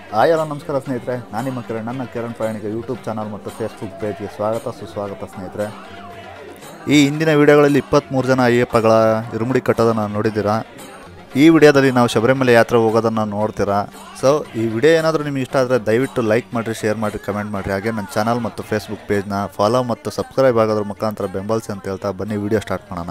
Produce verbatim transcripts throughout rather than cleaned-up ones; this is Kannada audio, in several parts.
ಹಾಯ್ ಎಲ್ಲ ನಮಸ್ಕಾರ ಸ್ನೇಹಿತರೆ, ನಾನು ನಿಮ್ಮ ಕಿರಣ್. ನನ್ನ ಕಿರಣ್ ಪ್ರಯಾಣಿಕ ಯೂಟ್ಯೂಬ್ ಚಾನಲ್ ಮತ್ತು ಫೇಸ್ಬುಕ್ ಪೇಜ್ಗೆ ಸ್ವಾಗತ ಸುಸ್ವಾಗತ ಸ್ನೇಹಿತರೆ. ಈ ಹಿಂದಿನ ವಿಡಿಯೋಗಳಲ್ಲಿ ಇಪ್ಪತ್ತ್ಮೂರು ಜನ ಅಯ್ಯಪ್ಪಗಳ ಇರುಮುಡಿ ಕಟ್ಟೋದನ್ನು ನೋಡಿದ್ದೀರಾ. ಈ ವಿಡಿಯೋದಲ್ಲಿ ನಾವು ಶಬರಿಮಲೆ ಯಾತ್ರೆ ಹೋಗೋದನ್ನು ನೋಡ್ತೀರಾ. ಸೊ ಈ ವಿಡಿಯೋ ಏನಾದರೂ ನಿಮಗೆ ಇಷ್ಟ ಆದರೆ ದಯವಿಟ್ಟು ಲೈಕ್ ಮಾಡಿರಿ, ಶೇರ್ ಮಾಡಿರಿ, ಕಮೆಂಟ್ ಮಾಡಿರಿ. ಹಾಗೆ ನನ್ನ ಚಾನಲ್ ಮತ್ತು ಫೇಸ್ಬುಕ್ ಪೇಜ್ನ ಫಾಲೋ ಮತ್ತು ಸಬ್ಸ್ಕ್ರೈಬ್ ಆಗೋದ್ರ ಮುಖಾಂತರ ಬೆಂಬಲಿಸಿ ಅಂತ ಹೇಳ್ತಾ ಬನ್ನಿ ವಿಡಿಯೋ ಸ್ಟಾರ್ಟ್ ಮಾಡೋಣ.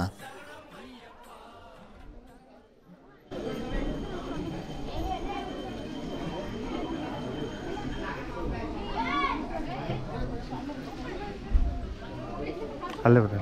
ಅಲ್ಲೇ ಬಿಡ್ರಿ.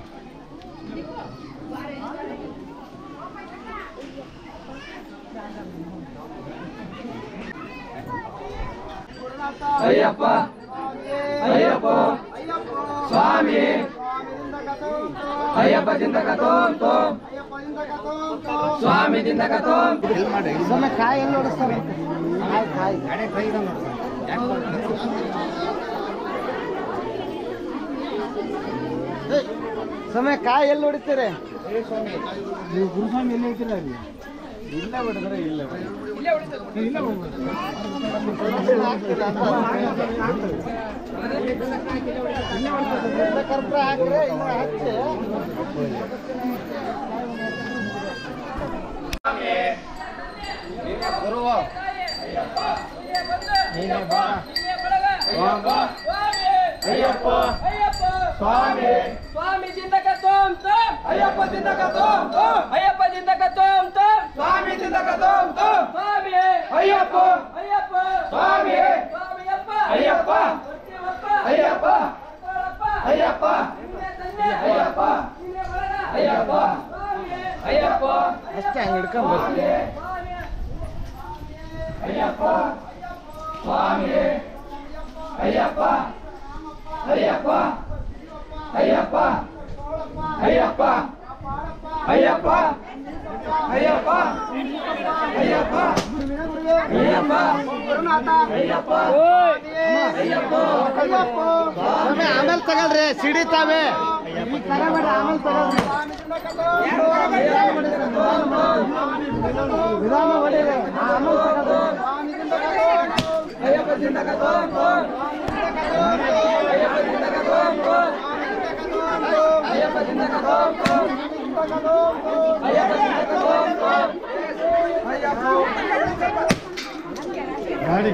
ಅಯ್ಯಪ್ಪ ಅಯ್ಯಪ್ಪ ಸ್ವಾಮಿ ಅಯ್ಯಪ್ಪದಿಂದ ಕಥೋಂತು ಸ್ವಾಮಿದಿಂದ ಕಥೋಂತು. ಸಮಯ ಕಾಯಿ ಎಲ್ಲಿ ನೋಡಿಸ್ತಾರೆ? ಕಾಯಿ ಕಾಯಿ ಸಮಯ ಕಾಯಿ ಎಲ್ಲಿ ಹೊಡಿತೀರಿ? ನೀವು ಗುರುಸ್ವಾಮಿ ಎಲ್ಲಿ ಹೇಳ್ತೀರ? ಅಲ್ಲಿ ಇಲ್ಲ ಬಿಡಿದ್ರೆ ಇಲ್ಲ ಇಲ್ಲ ಕರ್ಪೂರ ಹಾಕ್ರೆ ಇನ್ನು ಹಚ್ಚಿ ಗುರುವ ನೀನೇ ಬಾ. ಅಯ್ಯಪ್ಪ ಸ್ವಾಮಿ ಸ್ವಾಮಿದಿಂದ ಕಥೋಂತು ಅಯ್ಯಪ್ಪದಿಂದ ಕಥೋಂತು ಅಯ್ಯಪ್ಪದಿಂದ ಕಥೋಂತು ಸ್ವಾಮಿದಿಂದ ಕಥೋಂತು ಸ್ವಾಮಿ ಅಯ್ಯಪ್ಪ ಅಯ್ಯಪ್ಪ ಸ್ವಾಮಿ ಸ್ವಾಮಿಯಪ್ಪ ಅಯ್ಯಪ್ಪ ಅಯ್ಯಪ್ಪ ಅಯ್ಯಪ್ಪ ಅಯ್ಯಪ್ಪ ಅಯ್ಯಪ್ಪ ಅಯ್ಯಪ್ಪ ಅಷ್ಟೇ ಹಂಗೆ ಹಿಡ್ಕೊಂಡು ಬರ್ತೀವಿ. ಅಯ್ಯಪ್ಪ ಸ್ವಾಮಿ ಅಯ್ಯಪ್ಪ ಅಯ್ಯಪ್ಪ ಅಯ್ಯಪ್ಪ ಅಯ್ಯಪ್ಪ ಅಯ್ಯಪ್ಪ ಅಯ್ಯಪ್ಪ ಅಯ್ಯಪ್ಪ ಅಯ್ಯಪ್ಪ ಗುರುನಾಥ ಅಯ್ಯಪ್ಪ ಅಯ್ಯಪ್ಪ ಆಮೇಲೆ ತಗೊಳ್ರಿ, ಸಿಡಿತಾವೆ. ಆಮೇಲೆ ತಗೊಳ್ರಿ, ವಿಧಾನ ಹೊಡೀರಿ. ಅಯ್ಯಪ್ಪದಿಂದ ಕಥೋಂತು ಅಯ್ಯಪ್ಪದಿಂದ ಕಥೋಂತು ಅಯ್ಯಪ್ಪದಿಂದ ಕಥೋಂತು ಅಯ್ಯಪ್ಪದಿಂದ ಕಥೋಂತು ಗಾಡಿ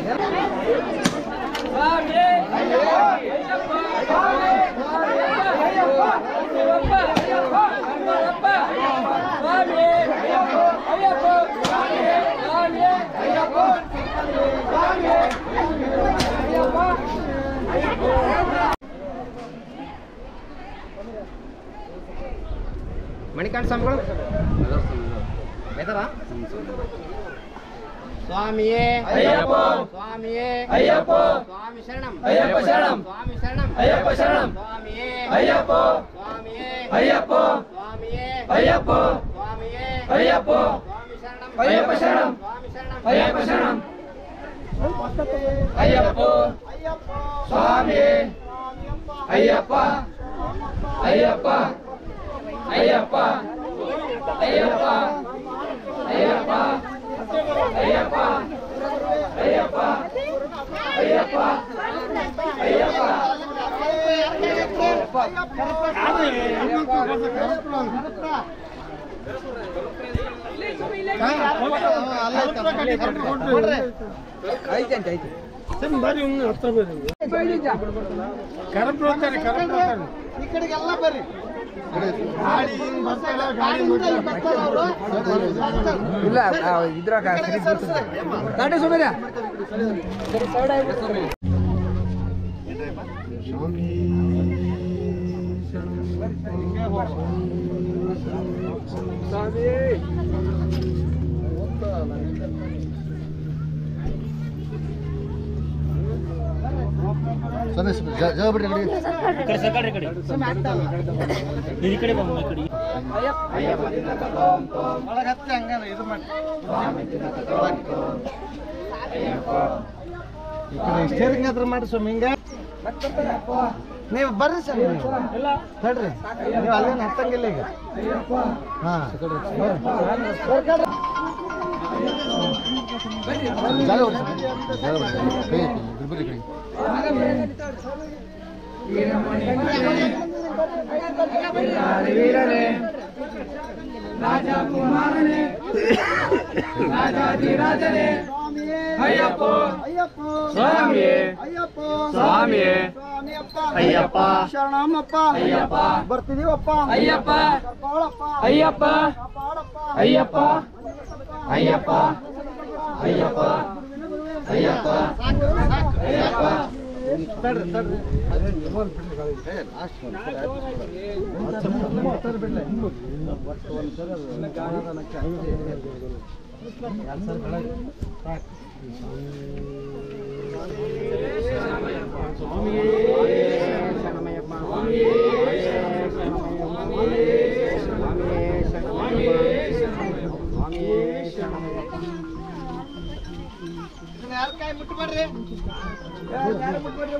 ಸ್ವಾಮಿ ಅಯ್ಯಪ್ಪ ಸ್ವಾಮಿ ಅಯ್ಯಪ್ಪ ಅಯ್ಯಪ್ಪ ಅಯ್ಯಪ್ಪ ಸ್ವಾಮಿ ಅಯ್ಯಪ್ಪ ಅಯ್ಯಪ್ಪ ಸ್ವಾಮಿ ಅಯ್ಯಪ್ಪ ಸ್ವಾಮಿ ಅಯ್ಯಪ್ಪ ಮಣಿಕಾಂಡ ಸ್ವಾಮಿಗಳು ಬೇತಾರ ಸ್ವಾಮಿಯೇ ಅಯ್ಯಪ್ಪ ಸ್ವಾಮಿಯೇ ಅಯ್ಯಪ್ಪ ಸ್ವಾಮಿ ಶರಣಂ ಅಯ್ಯಪ್ಪ ಶರಣಂ ಸ್ವಾಮಿ ಶರಣಂ ಅಯ್ಯಪ್ಪ ಶರಣಂ ಸ್ವಾಮಿಯೇ ಅಯ್ಯಪ್ಪ ಸ್ವಾಮಿಯೇ ಅಯ್ಯಪ್ಪ ಸ್ವಾಮಿಯೇ ಅಯ್ಯಪ್ಪ ಸ್ವಾಮಿಯೇ ಅಯ್ಯಪ್ಪ ಸ್ವಾಮಿ ಶರಣಂ ಅಯ್ಯಪ್ಪ ಶರಣಂ ಸ್ವಾಮಿ ಶರಣಂ ಅಯ್ಯಪ್ಪ ಶರಣಂ ಅಯ್ಯಪ್ಪ ಸ್ವಾಮಿ ಅಯ್ಯಪ್ಪ ಅಯ್ಯಪ್ಪ ಅಯ್ಯಪ್ಪ ಅಯ್ಯಪ್ಪ ಅಯ್ಯಪ್ಪ ಅಯ್ಯಪ್ಪ ಅಯ್ಯಪ್ಪ ಅಯ್ಯಪ್ಪ ಅಯ್ಯಪ್ಪ ಈ ಕಡೆಗೆಲ್ಲ ಬರ್ರಿ. ಇಲ್ಲ ಇದ್ರಾಗ ಗಾಡಿ ಸುಮ್ಮನೆ ಒಳಗೆ ಹತ್ತಿ ಹಂಗ ಇದು ಮಾಡಿ ಈ ಕಡೆ ಸ್ಟೇರಿಂಗ್ ಹತ್ರ ಮಾಡಿ ಸ್ವಾಮಿ ಹಿಂಗ ನೀವು ಬರ್ರಿ ಸರ್ ತಡ್ರಿ ನೀವು ಅಲ್ಲೇನು ಹತ್ತಂಗಿಲ್ಲ ಈಗ ಹಾಂ ಬರ್ರಿ ವೀರನೇ ರಾಜಕುಮಾರನೇ ರಾಜಾಧಿರಾಜನೇ ಅಯ್ಯಪ್ಪ ಸ್ವಾಮಿಯೇ ಸ್ವಾಮಿಯೇ ಅಯ್ಯಪ್ಪ ಶರಣಮ್ಮಪ್ಪ ಅಯ್ಯಪ್ಪ ಬರ್ತಿದೀವಪ್ಪ ಅಯ್ಯಪ್ಪ ಕರ್ಕೊಳಪ್ಪ ಅಯ್ಯಪ್ಪ ಕಾಪಾಡಪ್ಪ ಅಯ್ಯಪ್ಪ ಅಯ್ಯಪ್ಪ ಅಯ್ಯಪ್ಪ ಅಯ್ಯಪ್ಪ ಅಯ್ಯಪ್ಪ ಯಾರ ಕೈ ಮುಟ್ಬೇಡ್ರಿ ಯಾರು ಮುಟ್ಬೇಡ್ರಿ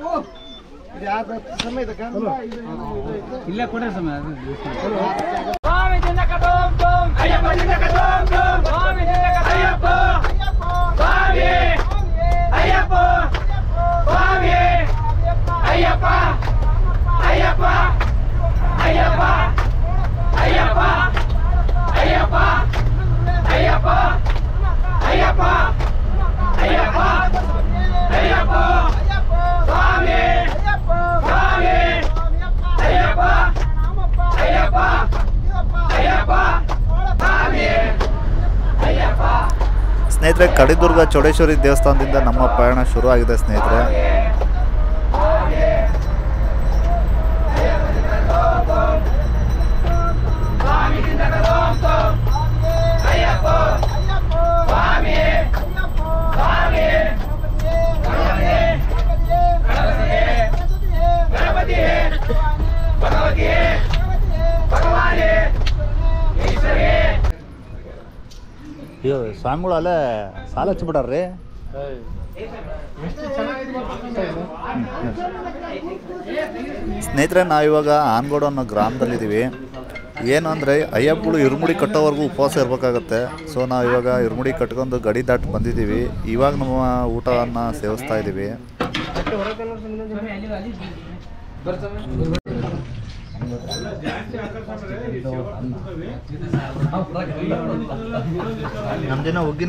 ಇಲ್ಲೇ ಕೊಡ್ರಿ ಸಮಯ ಸ್ವಾಮಿ ಜಿನ್ನಕ ಡೋಮ್ ಡೋಮ್ ಅಯ್ಯಪ್ಪ ಜಿನ್ನಕ ಡೋಮ್ ಡೋಮ್ ಸ್ವಾಮಿ ಜಿನ್ನಕ ಅಯ್ಯಪ್ಪ ಸ್ವಾಮಿ ಅಯ್ಯಪ್ಪ ಸ್ವಾಮಿ ಅಯ್ಯಪ್ಪ ಅಯ್ಯಪ್ಪ ಅಯ್ಯಪ್ಪ ಅಯ್ಯಪ್ಪ ಅಯ್ಯಪ್ಪ ಅಯ್ಯಪ್ಪ ಅಯ್ಯಪ್ಪ ಅಯ್ಯಪ್ಪ ಅಯ್ಯಪ್ಪ ಸ್ವಾಮಿ ಸ್ವಾಮಿ ಅಯ್ಯಪ್ಪ ಅಯ್ಯಪ್ಪ ಅಯ್ಯಪ್ಪ ಸ್ವಾಮಿ ಅಯ್ಯಪ್ಪ. ಸ್ನೇಹಿತರೆ, ಕಡಿದುರ್ಗ ಚೌಡೇಶ್ವರಿ ದೇವಸ್ಥಾನದಿಂದ ನಮ್ಮ ಪಯಣ ಶುರು ಆಗಿದೆ ಸ್ನೇಹಿತರೆ. ಅಯ್ಯೋ ಸ್ವಾಮಿಗಳು ಅಲ್ಲೇ ಸಾಲ ಹಚ್ಚಿಬಿಟ್ಟಾರ್ರಿ. ಸ್ನೇಹಿತರೆ, ನಾವಿವಾಗ ಆನ್ಗೋಡು ಅನ್ನೋ ಗ್ರಾಮದಲ್ಲಿದ್ದೀವಿ. ಏನು ಅಂದರೆ ಅಯ್ಯಪ್ಪಗಳು ಇರುಮುಡಿ ಕಟ್ಟೋವರೆಗೂ ಉಪವಾಸ ಇರಬೇಕಾಗತ್ತೆ. ಸೊ ನಾವು ಇವಾಗ ಇರುಮುಡಿ ಕಟ್ಕೊಂಡು ಗಡಿ ದಾಟಿ ಬಂದಿದ್ದೀವಿ. ಇವಾಗ ನಮ್ಮ ಊಟವನ್ನು ಸೇವಿಸ್ತಾ ಇದ್ದೀವಿ. ನಮ್ದಿನ ಒಗ್ಗಿನ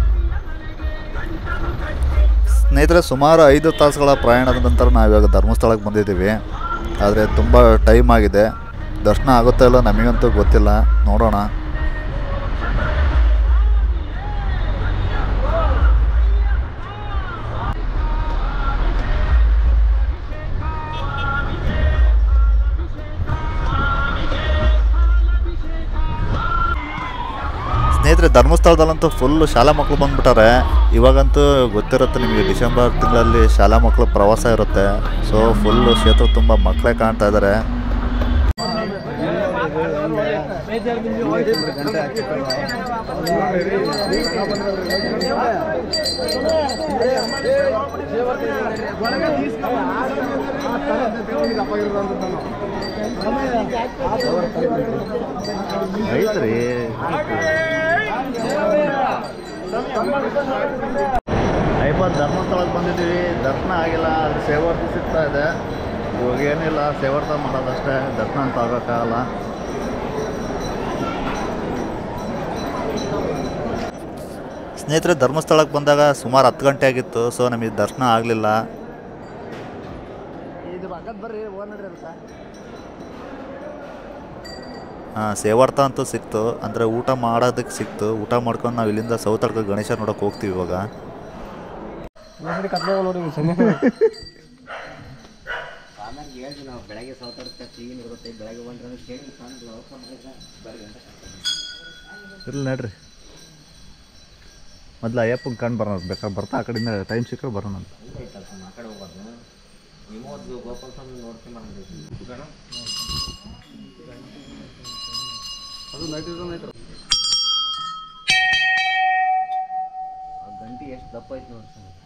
ಸ್ನೇಹಿತರೆ, ಸುಮಾರು ಐದು ತಾಸುಗಳ ಪ್ರಯಾಣದ ನಂತರ ನಾವಿವಾಗ ಧರ್ಮಸ್ಥಳಕ್ಕೆ ಬಂದಿದ್ದೀವಿ. ಆದರೆ ತುಂಬ ಟೈಮ್ ಆಗಿದೆ. ದರ್ಶನ ಆಗುತ್ತೋ ಇಲ್ಲೋ ನಮಗಂತೂ ಗೊತ್ತಿಲ್ಲ, ನೋಡೋಣ. ಸ್ನೇಹಿತರೆ, ಧರ್ಮಸ್ಥಳದಲ್ಲಂತೂ ಫುಲ್ಲು ಶಾಲಾ ಮಕ್ಕಳು ಬಂದುಬಿಟ್ಟಾರೆ. ಇವಾಗಂತೂ ಗೊತ್ತಿರುತ್ತೆ ನಿಮಗೆ, ಡಿಸೆಂಬರ್ ತಿಂಗಳಲ್ಲಿ ಶಾಲಾ ಮಕ್ಕಳು ಪ್ರವಾಸ ಇರುತ್ತೆ. ಸೊ ಫುಲ್ಲು ಕ್ಷೇತ್ರ ತುಂಬ ಮಕ್ಕಳೇ ಕಾಣ್ತಾ ಇದ್ದಾರೆ. ಐತ್ರಿ ಐಬಾರ್ ಧರ್ಮಸ್ಥಳಕ್ಕೆ ಬಂದಿದ್ದೀವಿ. ದರ್ಶನ ಆಗಿಲ್ಲ, ಅಲ್ಲಿ ಸೇವಾರ್ಥಿ ಸಿಗ್ತಾ ಇದೆ. ಇವಾಗ ಏನಿಲ್ಲ, ಸೇವಾರ್ಥ ಮಾಡೋದಷ್ಟೇ, ದರ್ಶನ ಅಂತ ಆಗೋಕ್ಕಾಗಲ್ಲ. ಸ್ನೇಹಿತರೆ, ಧರ್ಮಸ್ಥಳಕ್ಕೆ ಬಂದಾಗ ಸುಮಾರು ಹತ್ತು ಗಂಟೆ ಆಗಿತ್ತು. ಸೊ ನಮಗೆ ದರ್ಶನ ಆಗಲಿಲ್ಲ. ಹಾಂ, ಸೇವಾರ್ಥ ಅಂತೂ ಸಿಕ್ತು, ಅಂದರೆ ಊಟ ಮಾಡೋದಕ್ಕೆ ಸಿಕ್ತು. ಊಟ ಮಾಡ್ಕೊಂಡು ನಾವು ಇಲ್ಲಿಂದ ಸೌತಡ್ಕ ಗಣೇಶ ನೋಡೋಕೆ ಹೋಗ್ತೀವಿ ಇವಾಗ. ಇರ್ಲಿ ನಡ್ರಿ, ಮೊದಲು ಅಯ್ಯಪ್ಪನ ಕಂಡು ಬರೋಣ. ಬೇಕಾದ್ರೆ ಬರ್ತಾ ಆ ಕಡೆಯಿಂದ ಟೈಮ್ ಸಿಕ್ಕರೆ ಬರೋಣ ಅಂತ. ಗಂಟೆ ಎಷ್ಟು ದಪ್ಪ ಐತಿ ನೋಡಿ.